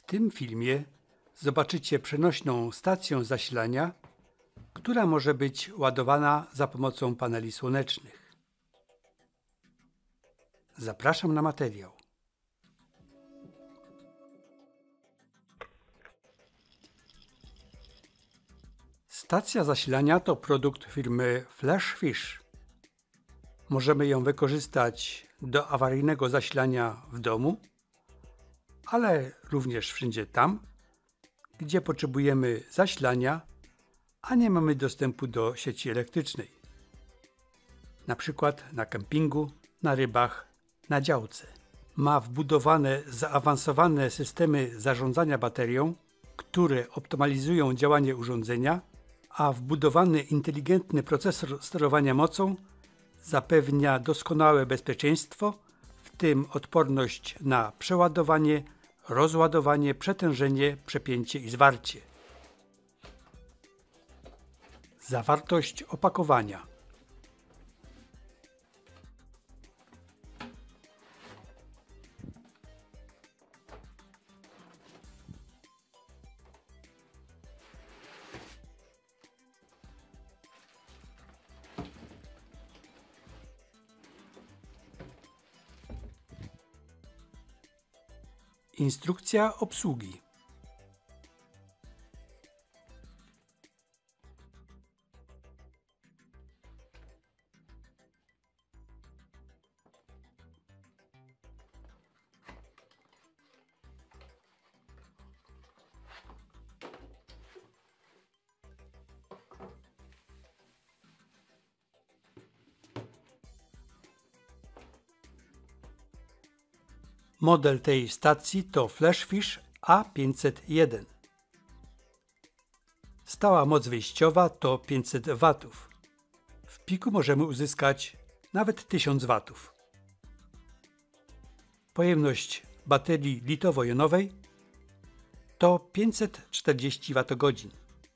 tym filmie zobaczycie przenośną stację zasilania, która może być ładowana za pomocą paneli słonecznych. Zapraszam na materiał. Stacja zasilania to produkt firmy Flashfish. Możemy ją wykorzystać do awaryjnego zasilania w domu, ale również wszędzie tam, gdzie potrzebujemy zasilania, a nie mamy dostępu do sieci elektrycznej. Na przykład na kempingu, na rybach, na działce. Ma wbudowane zaawansowane systemy zarządzania baterią, które optymalizują działanie urządzenia, a wbudowany inteligentny procesor sterowania mocą zapewnia doskonałe bezpieczeństwo, w tym odporność na przeładowanie, rozładowanie, przetężenie, przepięcie i zwarcie. Zawartość opakowania. Instrukcja obsługi. Model tej stacji to Flashfish A501. Stała moc wyjściowa to 500 W. W piku możemy uzyskać nawet 1000 W. Pojemność baterii litowo-jonowej to 540 Wh.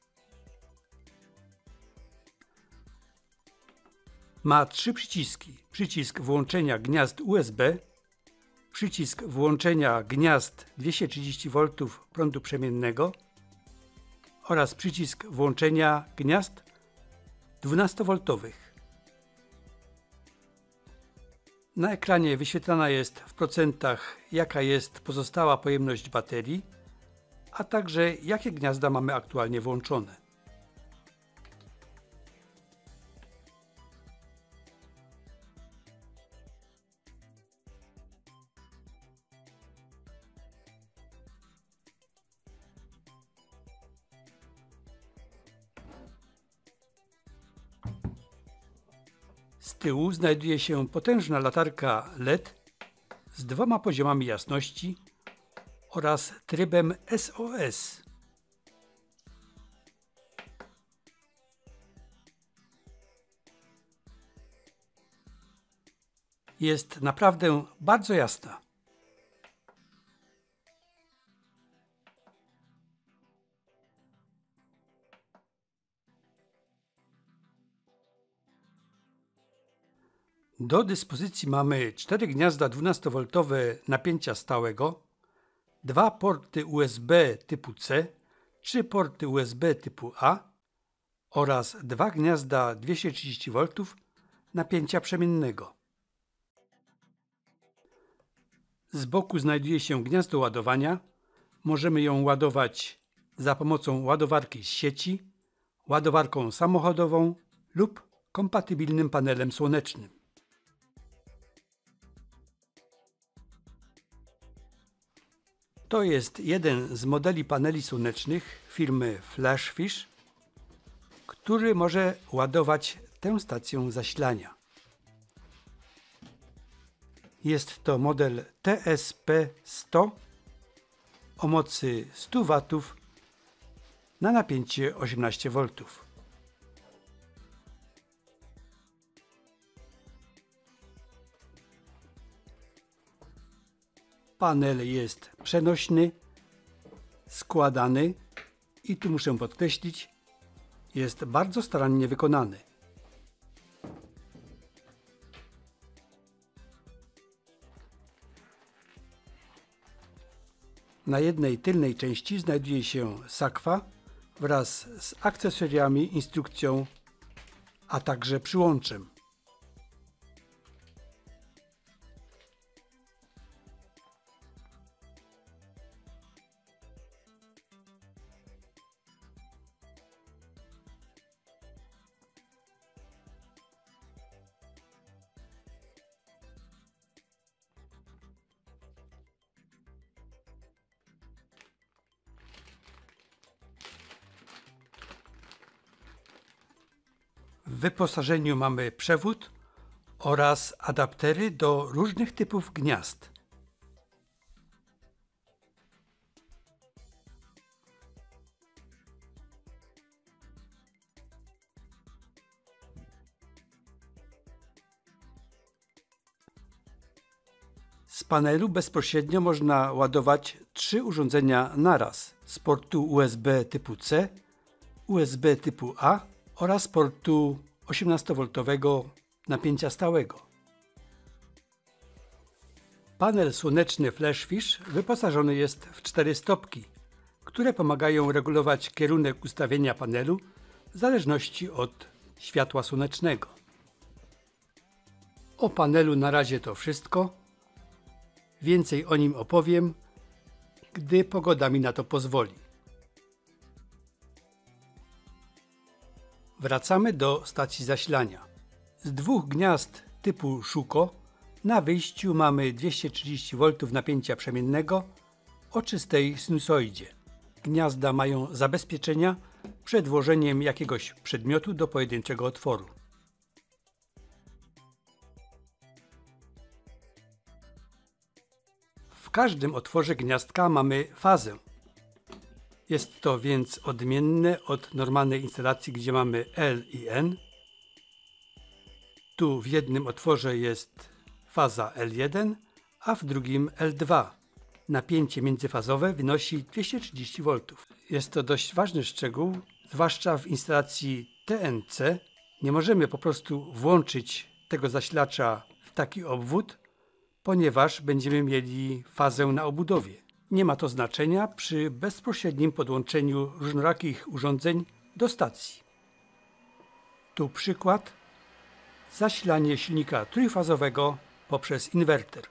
Ma 3 przyciski. Przycisk włączenia gniazd USB, przycisk włączenia gniazd 230 V prądu przemiennego oraz przycisk włączenia gniazd 12V. Na ekranie wyświetlana jest w procentach, jaka jest pozostała pojemność baterii, a także jakie gniazda mamy aktualnie włączone. Z tyłu znajduje się potężna latarka LED z 2 poziomami jasności oraz trybem SOS. Jest naprawdę bardzo jasna. Do dyspozycji mamy 4 gniazda 12V napięcia stałego, 2 porty USB typu C, 3 porty USB typu A oraz 2 gniazda 230V napięcia przemiennego. Z boku znajduje się gniazdo ładowania. Możemy ją ładować za pomocą ładowarki z sieci, ładowarką samochodową lub kompatybilnym panelem słonecznym. To jest jeden z modeli paneli słonecznych firmy Flashfish, który może ładować tę stację zasilania. Jest to model TSP-100 o mocy 100 W na napięcie 18V. Panel jest przenośny, składany i tu muszę podkreślić, jest bardzo starannie wykonany. Na jednej tylnej części znajduje się sakwa wraz z akcesoriami, instrukcją, a także przyłączem. W wyposażeniu mamy przewód oraz adaptery do różnych typów gniazd. Z panelu bezpośrednio można ładować 3 urządzenia naraz z portu USB typu C, USB typu A oraz portu 18V napięcia stałego. Panel słoneczny Flashfish wyposażony jest w 4 stopki, które pomagają regulować kierunek ustawienia panelu w zależności od światła słonecznego. O panelu na razie to wszystko. Więcej o nim opowiem, gdy pogoda mi na to pozwoli. Wracamy do stacji zasilania. Z 2 gniazd typu Schuko na wyjściu mamy 230V napięcia przemiennego o czystej sinusoidzie. Gniazda mają zabezpieczenia przed włożeniem jakiegoś przedmiotu do pojedynczego otworu. W każdym otworze gniazdka mamy fazę. Jest to więc odmienne od normalnej instalacji, gdzie mamy L i N. Tu w jednym otworze jest faza L1, a w drugim L2. Napięcie międzyfazowe wynosi 230V. Jest to dość ważny szczegół, zwłaszcza w instalacji TNC. Nie możemy po prostu włączyć tego zasilacza w taki obwód, ponieważ będziemy mieli fazę na obudowie. Nie ma to znaczenia przy bezpośrednim podłączeniu różnorakich urządzeń do stacji. Tu przykład: zasilanie silnika trójfazowego poprzez inwerter.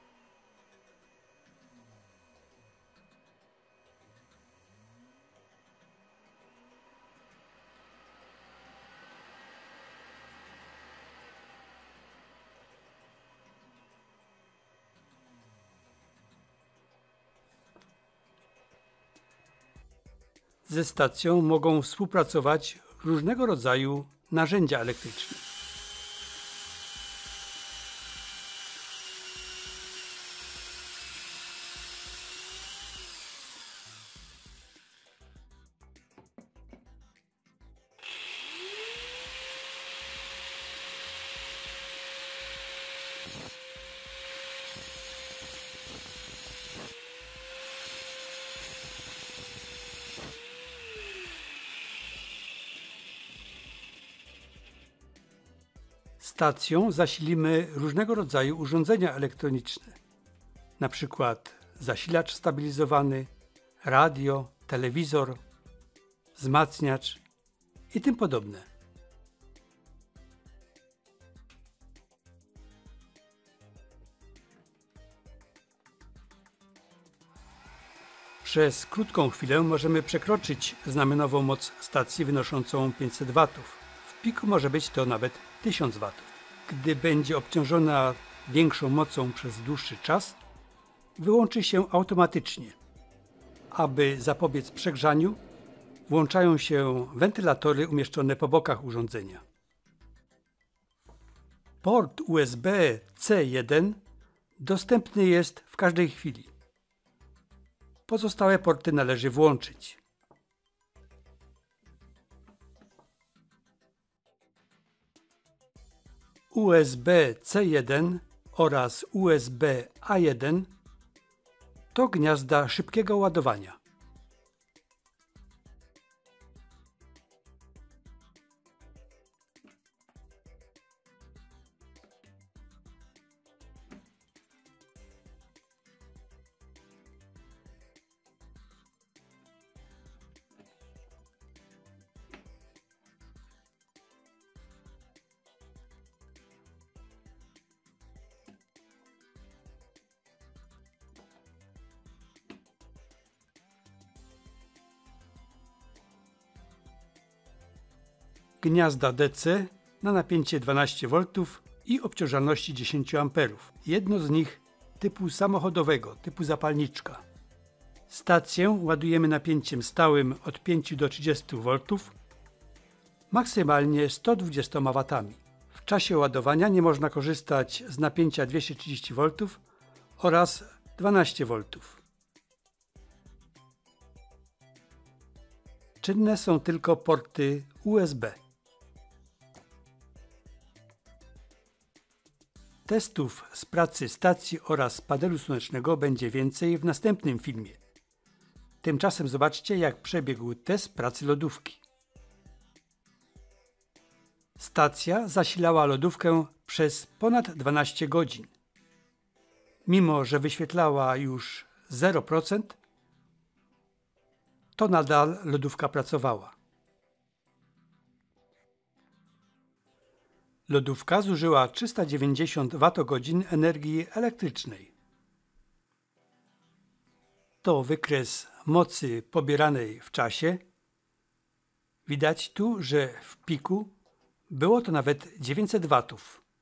Ze stacją mogą współpracować różnego rodzaju narzędzia elektryczne. Stacją zasilimy różnego rodzaju urządzenia elektroniczne, np. zasilacz stabilizowany, radio, telewizor, wzmacniacz i tym podobne. Przez krótką chwilę możemy przekroczyć znamionową moc stacji wynoszącą 500 W. W piku może być to nawet 1000 W. Gdy będzie obciążona większą mocą przez dłuższy czas, wyłączy się automatycznie. Aby zapobiec przegrzaniu, włączają się wentylatory umieszczone po bokach urządzenia. Port USB C1 dostępny jest w każdej chwili. Pozostałe porty należy włączyć. USB C1 oraz USB A1 to gniazda szybkiego ładowania. gniazda DC na napięcie 12 V i obciążalności 10 A. Jedno z nich typu samochodowego, typu zapalniczka. Stację ładujemy napięciem stałym od 5 do 30 V, maksymalnie 120 W. W czasie ładowania nie można korzystać z napięcia 230 V oraz 12 V. Czynne są tylko porty USB. Testów z pracy stacji oraz panelu słonecznego będzie więcej w następnym filmie. Tymczasem zobaczcie, jak przebiegł test pracy lodówki. Stacja zasilała lodówkę przez ponad 12 godzin. Mimo że wyświetlała już 0%, to nadal lodówka pracowała. Lodówka zużyła 390 Wh energii elektrycznej. To wykres mocy pobieranej w czasie. Widać tu, że w piku było to nawet 900 W.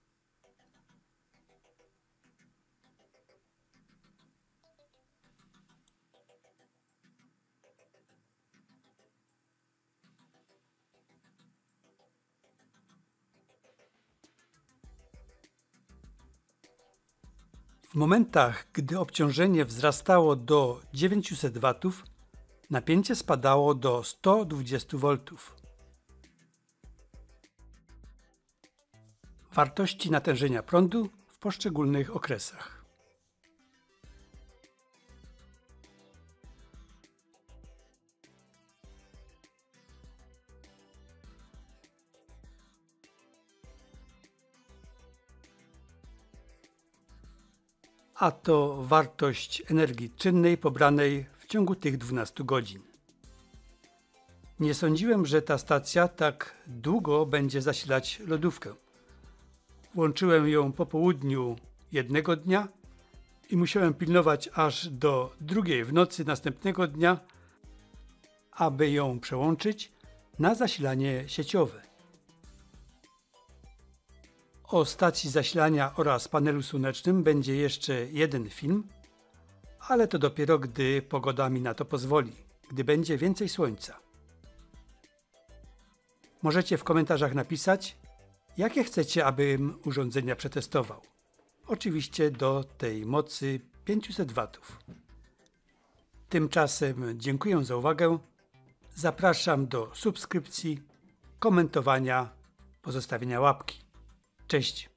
W momentach, gdy obciążenie wzrastało do 900 W, napięcie spadało do 120 V. Wartości natężenia prądu w poszczególnych okresach. A to wartość energii czynnej pobranej w ciągu tych 12 godzin. Nie sądziłem, że ta stacja tak długo będzie zasilać lodówkę. Włączyłem ją po południu jednego dnia i musiałem pilnować aż do 2 w nocy następnego dnia, aby ją przełączyć na zasilanie sieciowe. O stacji zasilania oraz panelu słonecznym będzie jeszcze jeden film, ale to dopiero gdy pogoda mi na to pozwoli, gdy będzie więcej słońca. Możecie w komentarzach napisać, jakie chcecie, abym urządzenia przetestował. Oczywiście do tej mocy 500 W. Tymczasem dziękuję za uwagę. Zapraszam do subskrypcji, komentowania, pozostawienia łapki. Cześć!